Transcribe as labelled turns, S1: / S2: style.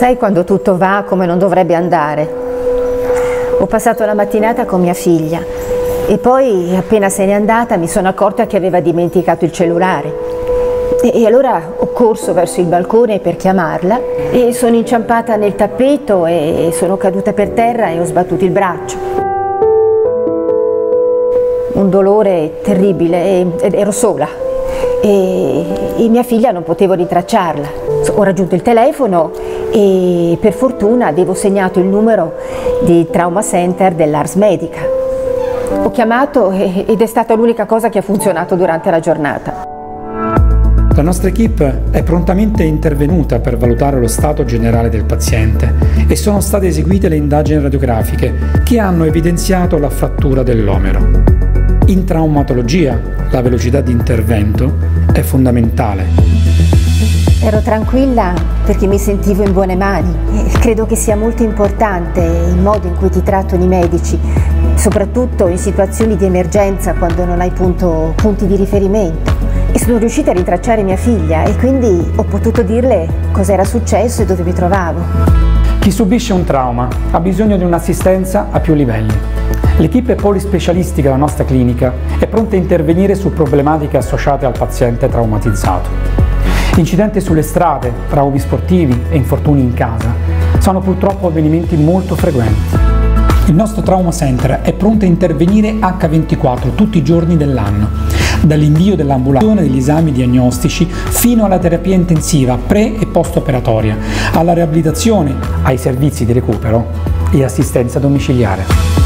S1: Sai quando tutto va come non dovrebbe andare? Ho passato la mattinata con mia figlia e poi, appena se n'è andata, mi sono accorta che aveva dimenticato il cellulare. E allora ho corso verso il balcone per chiamarla e sono inciampata nel tappeto e sono caduta per terra e ho sbattuto il braccio. Un dolore terribile, ed ero sola e mia figlia non potevo rintracciarla. Ho raggiunto il telefono e per fortuna avevo segnato il numero di Trauma Center dell'Ars Medica. Ho chiamato ed è stata l'unica cosa che ha funzionato durante la giornata.
S2: La nostra equipe è prontamente intervenuta per valutare lo stato generale del paziente e sono state eseguite le indagini radiografiche che hanno evidenziato la frattura dell'omero. In traumatologia la velocità di intervento è fondamentale.
S1: Ero tranquilla perché mi sentivo in buone mani. Credo che sia molto importante il modo in cui ti trattano i medici, soprattutto in situazioni di emergenza quando non hai punti di riferimento. E sono riuscita a rintracciare mia figlia e quindi ho potuto dirle cosa era successo e dove mi trovavo.
S2: Chi subisce un trauma ha bisogno di un'assistenza a più livelli. L'equipe polispecialistica della nostra clinica è pronta a intervenire su problematiche associate al paziente traumatizzato. Incidenti sulle strade, traumi sportivi e infortuni in casa sono purtroppo avvenimenti molto frequenti. Il nostro Trauma Center è pronto a intervenire H24 tutti i giorni dell'anno, dall'invio dell'ambulazione degli esami diagnostici fino alla terapia intensiva pre- e post-operatoria, alla riabilitazione, ai servizi di recupero e assistenza domiciliare.